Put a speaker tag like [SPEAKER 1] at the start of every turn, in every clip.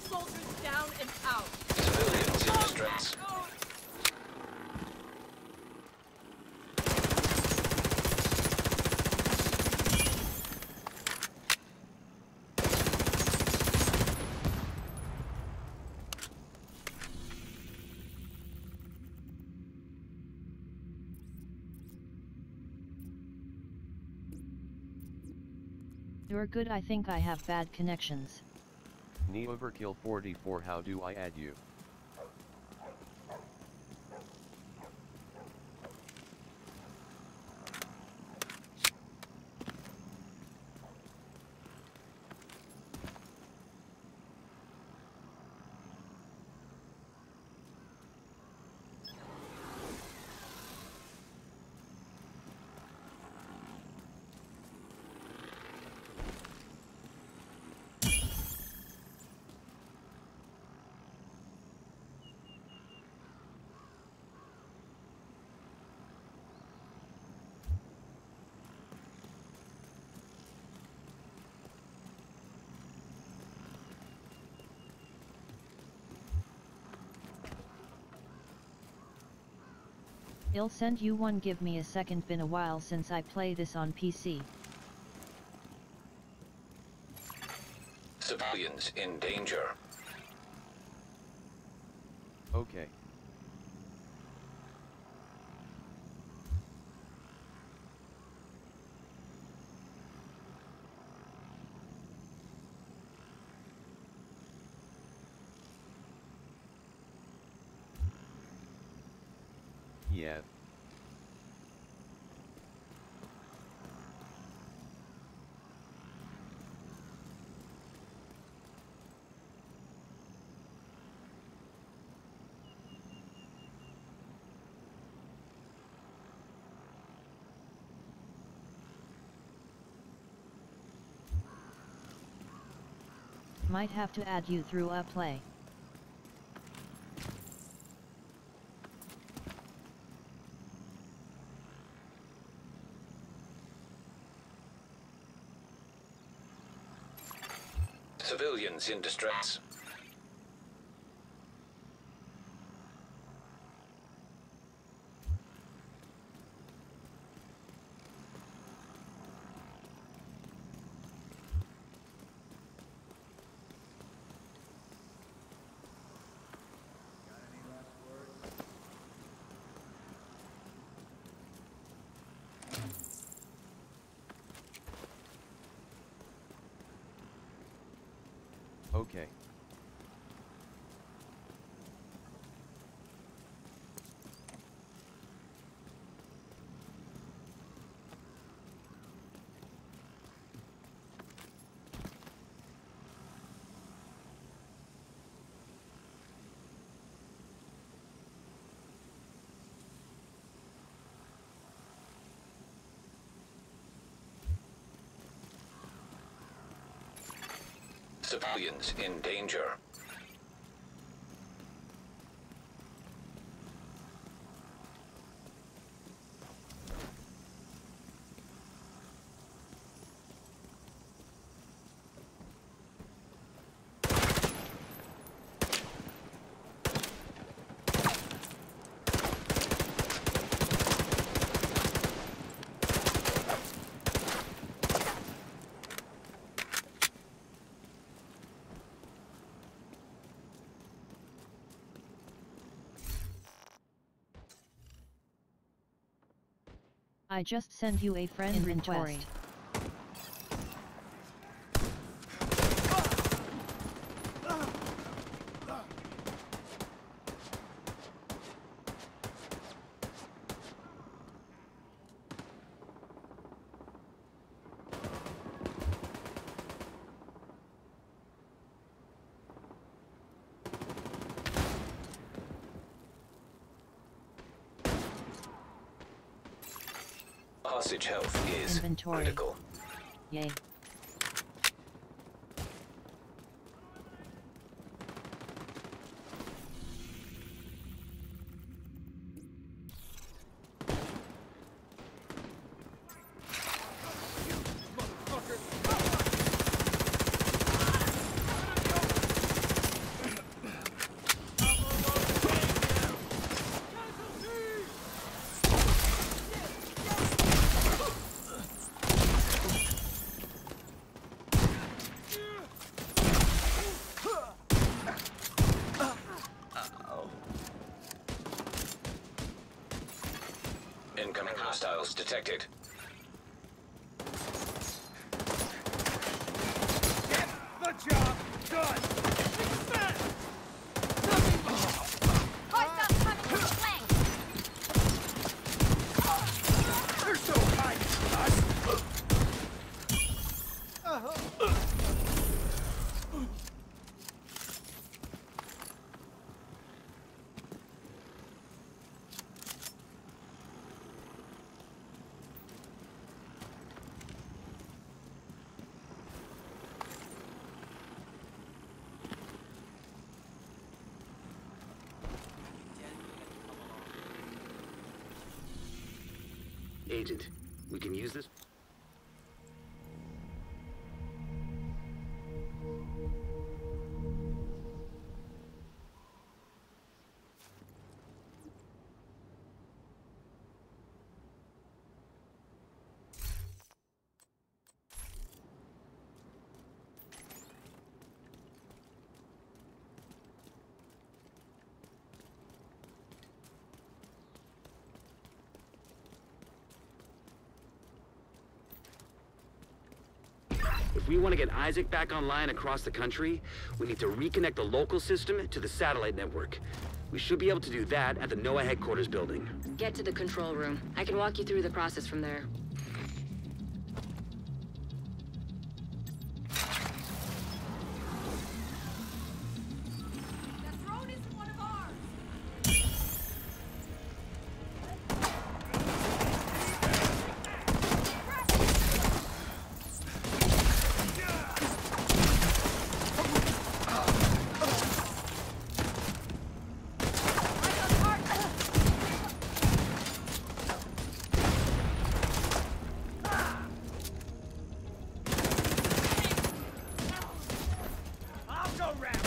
[SPEAKER 1] soldiers down and out.
[SPEAKER 2] Civilians in distress.
[SPEAKER 3] You're good. I think I have bad connections.
[SPEAKER 4] Neoverkill 44. How do I add you?
[SPEAKER 3] I'll send you one. Give me a second. Been a while since I play this on PC.
[SPEAKER 2] Civilians in danger.
[SPEAKER 4] Okay. Yeah.
[SPEAKER 3] Might have to add you through a play.
[SPEAKER 2] Civilians in distress.
[SPEAKER 4] Okay.
[SPEAKER 2] Civilians in danger.
[SPEAKER 3] I just sent you a friend request.
[SPEAKER 2] Hostage health is
[SPEAKER 3] Inventory.
[SPEAKER 2] critical.
[SPEAKER 3] Yay.
[SPEAKER 2] detected.
[SPEAKER 1] Get the job done!
[SPEAKER 5] Hostiles coming from the flank!
[SPEAKER 1] They're so hiding from us!
[SPEAKER 6] Agent, we can use this. If we want to get Isaac back online across the country, we need to reconnect the local system to the satellite network. We should be able to do that at the NOAA headquarters building.
[SPEAKER 7] Get to the control room. I can walk you through the process from there.
[SPEAKER 5] The drone isn't one of ours!
[SPEAKER 1] I'll go round!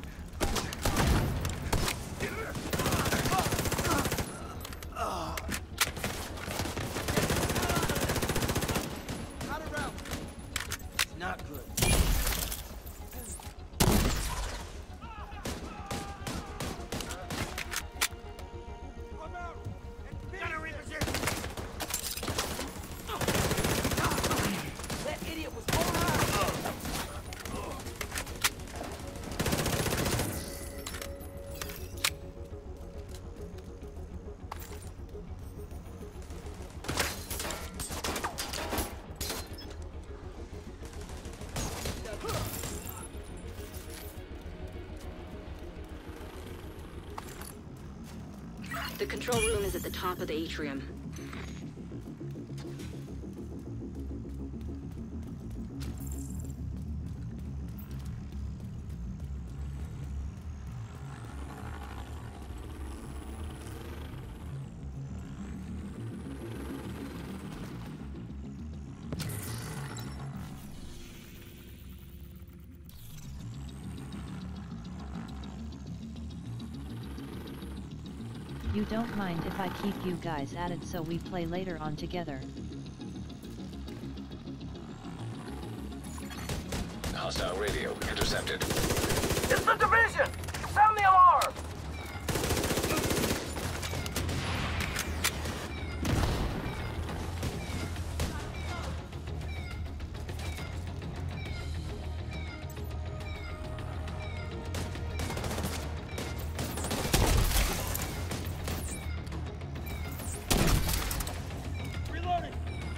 [SPEAKER 1] Not around. It's not good. I'm out! Gotta reposition! That idiot was all around!
[SPEAKER 7] The control room is at the top of the atrium.
[SPEAKER 3] You don't mind if I keep you guys added so we play later on together?
[SPEAKER 2] Hostile radio intercepted.
[SPEAKER 1] It's the division! Sound the alarm! Reloading!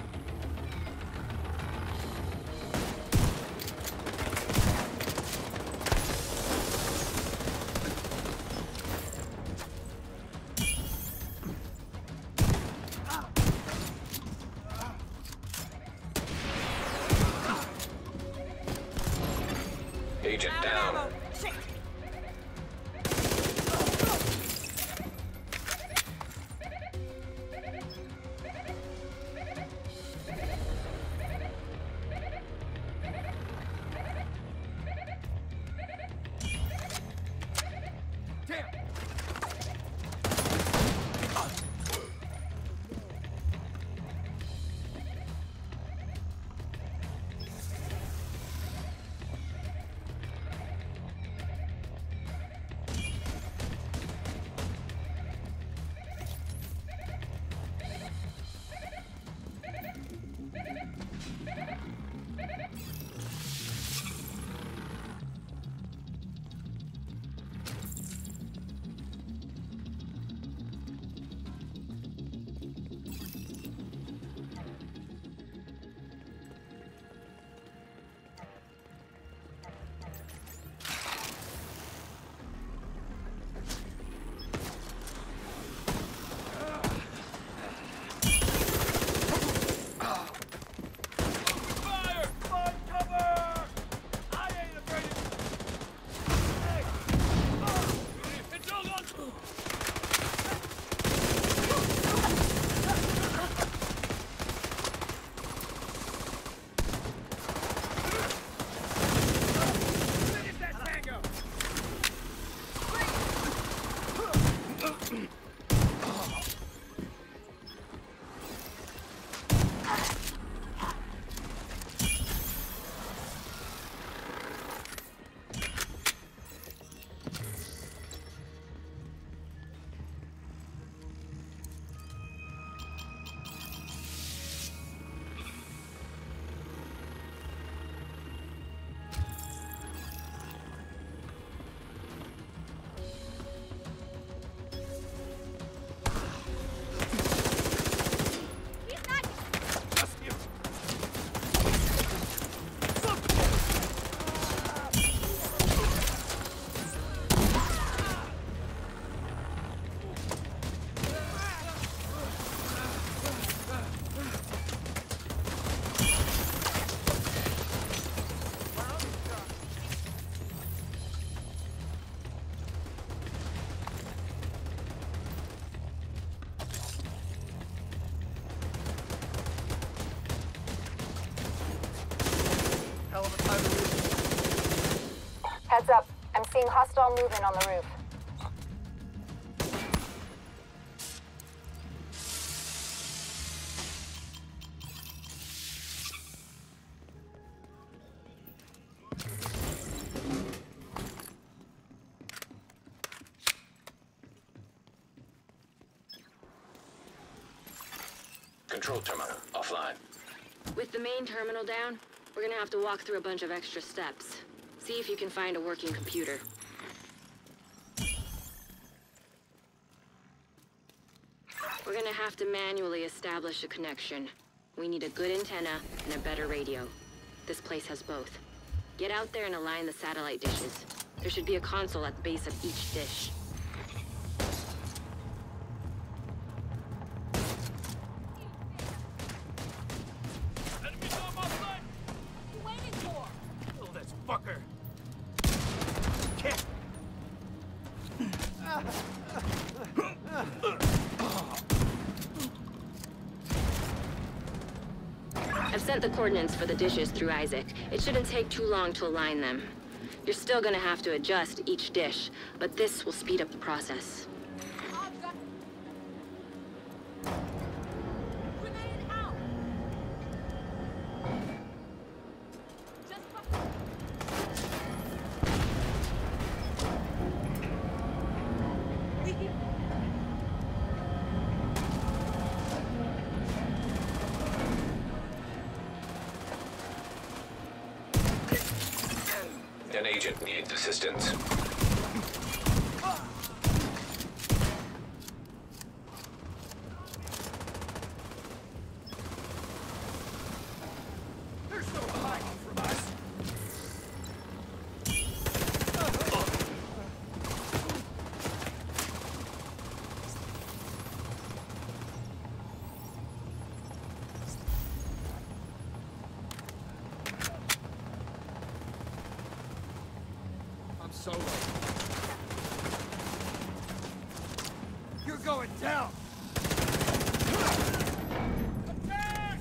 [SPEAKER 2] Agent down.
[SPEAKER 1] Damn!
[SPEAKER 8] Heads up. I'm seeing hostile movement on the roof.
[SPEAKER 2] Control terminal offline.
[SPEAKER 7] With the main terminal down, we're gonna have to walk through a bunch of extra steps. See if you can find a working computer. We're gonna have to manually establish a connection. We need a good antenna and a better radio. This place has both. Get out there and align the satellite dishes. There should be a console at the base of each dish.
[SPEAKER 1] Enemies on my flank!
[SPEAKER 5] You waiting for?
[SPEAKER 1] Kill this fucker! Can't.
[SPEAKER 7] I've sent the coordinates for the dishes through Isaac. It shouldn't take too long to align them. You're still gonna have to adjust each dish, but this will speed up the process.
[SPEAKER 5] I've got... Grenade out! Just...
[SPEAKER 2] An agent needs assistance.
[SPEAKER 1] There's no hiding from us! I'm solo. You're going down! Attack!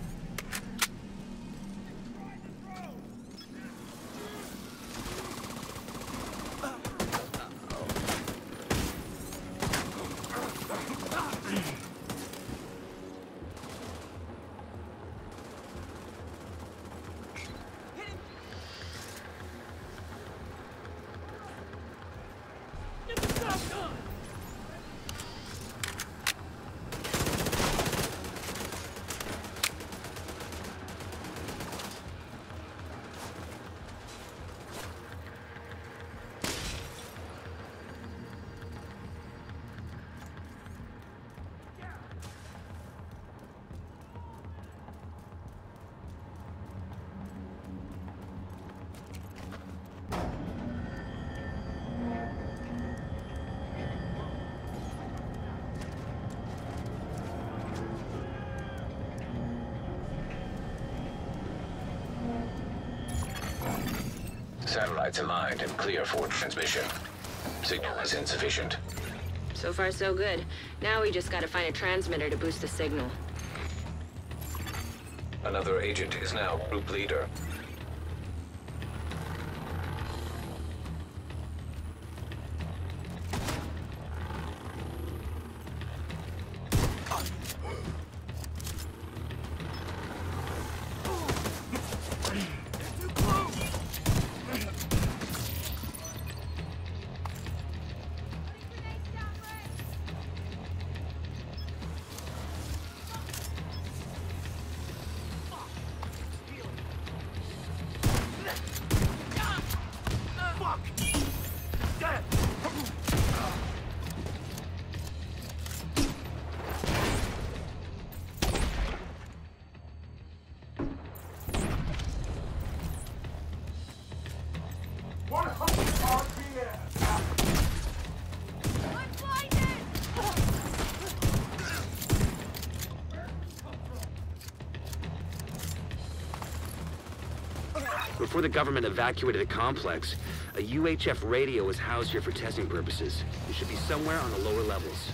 [SPEAKER 1] Get the stuff done!
[SPEAKER 2] Satellites aligned and clear for transmission. Signal is insufficient.
[SPEAKER 7] So far, so good. Now we just gotta find a transmitter to boost the signal.
[SPEAKER 2] Another agent is now group leader.
[SPEAKER 1] Fuck! Dead!
[SPEAKER 5] I'm blinded!
[SPEAKER 6] Before the government evacuated the complex, a UHF radio was housed here for testing purposes. It should be somewhere on the lower levels.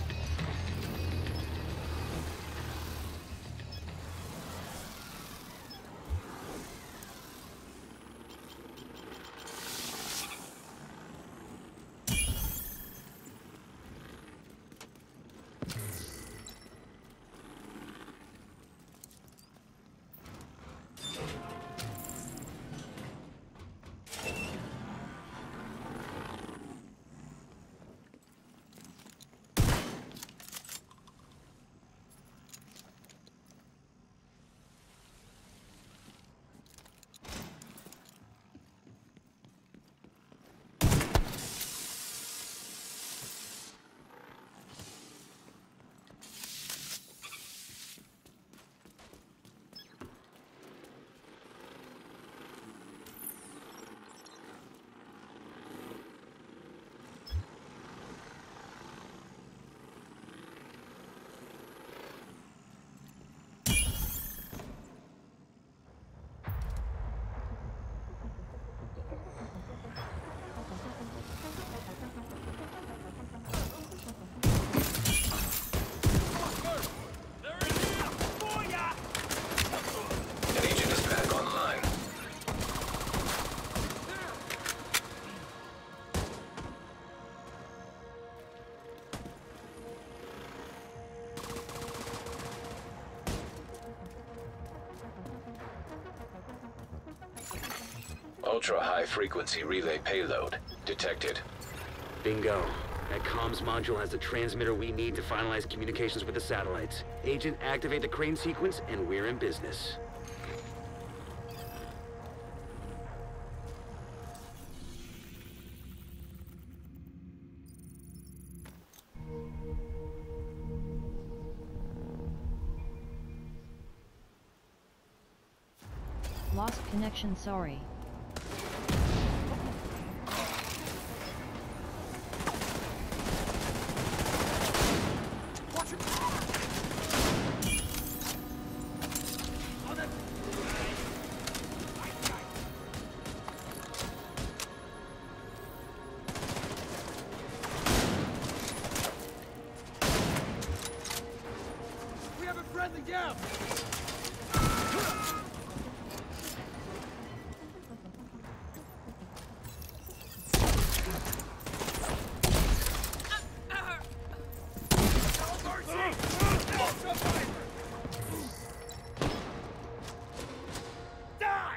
[SPEAKER 2] ultra-high frequency relay payload detected.
[SPEAKER 6] Bingo. That comms module has the transmitter we need to finalize communications with the satellites. Agent, activate the crane sequence, and we're in business.
[SPEAKER 3] Lost connection, sorry.
[SPEAKER 1] We have a friendly down! Die!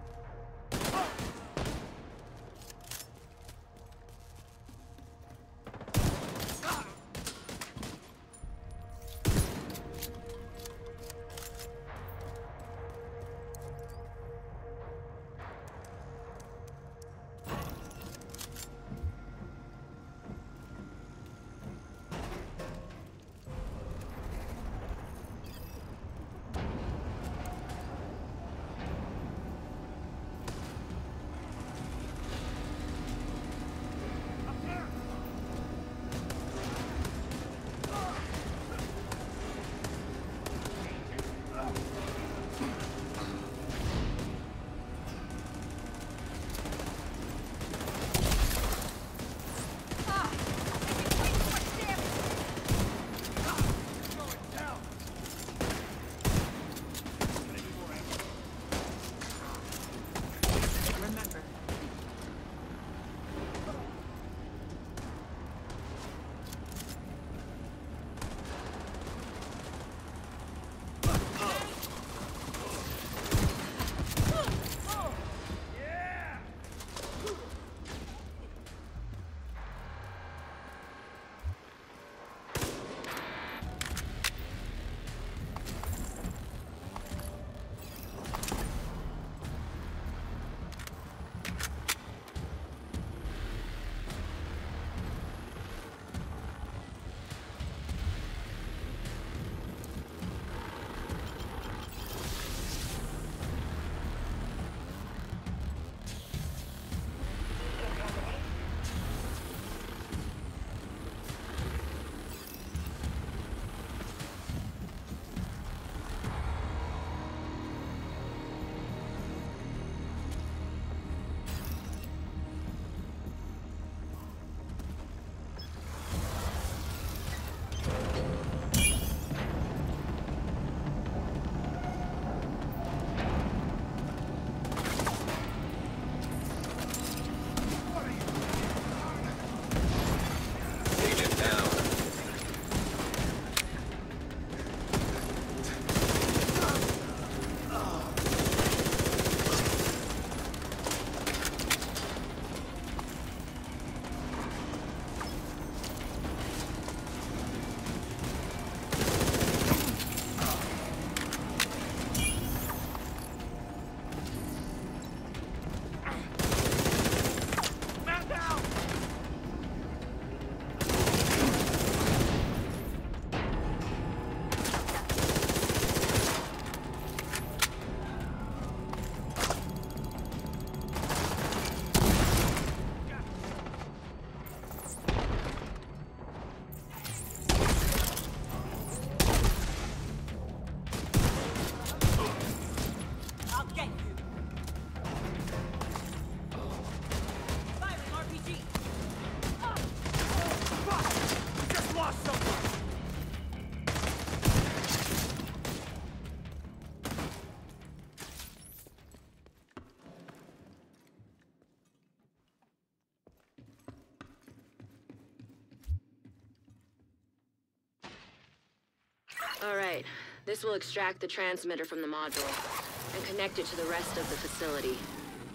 [SPEAKER 7] All right. This will extract the transmitter from the module and connect it to the rest of the facility.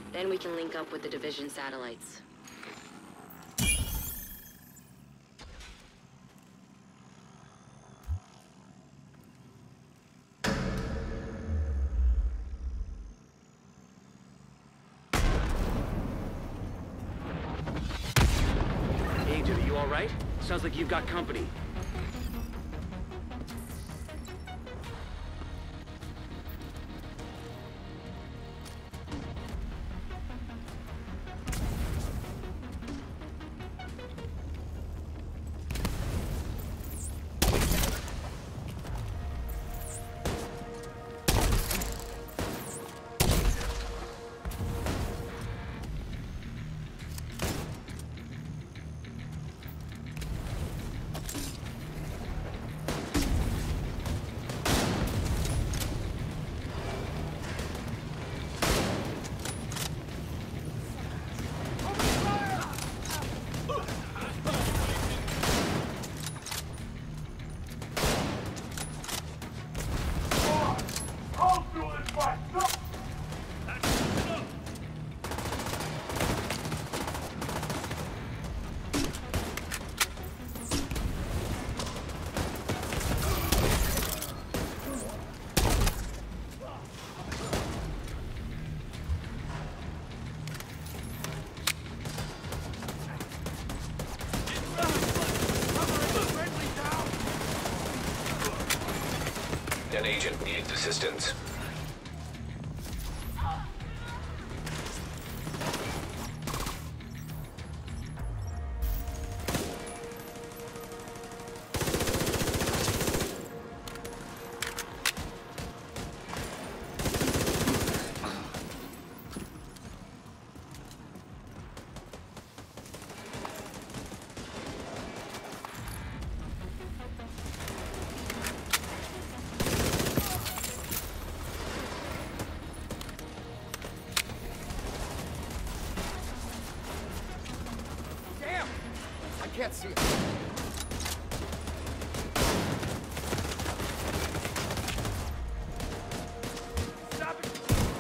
[SPEAKER 7] Then we can link up with the Division satellites.
[SPEAKER 6] Agent, are you alright? Sounds like you've got company.
[SPEAKER 2] An agent needs assistance.
[SPEAKER 1] Damn! I can't see it. Stop it!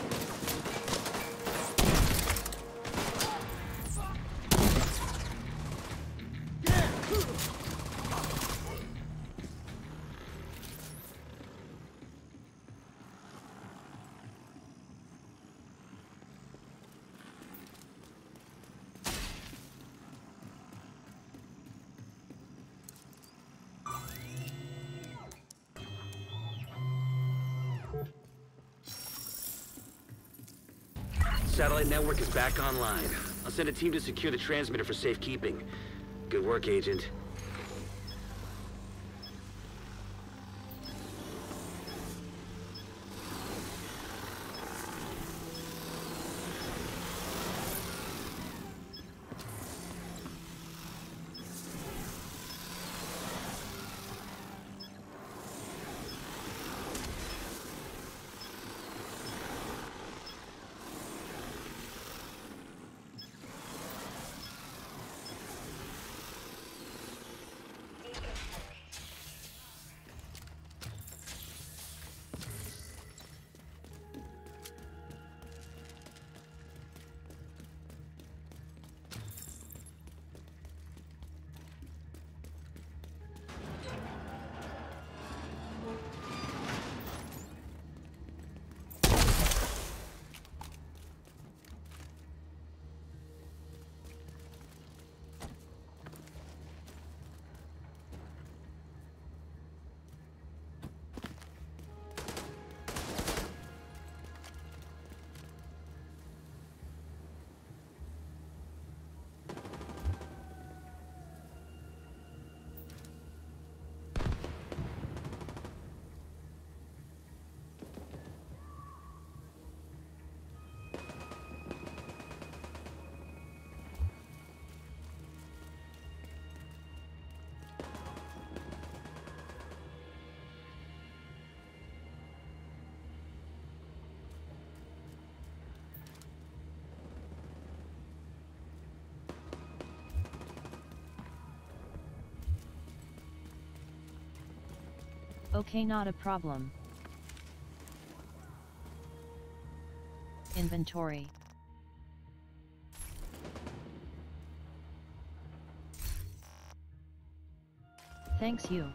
[SPEAKER 6] Satellite network is back online. I'll send a team to secure the transmitter for safekeeping. Good work, Agent.
[SPEAKER 3] Okay, not a problem. Inventory. Thanks you.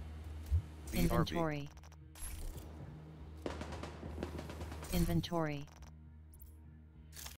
[SPEAKER 4] BRB.
[SPEAKER 3] Inventory. Inventory.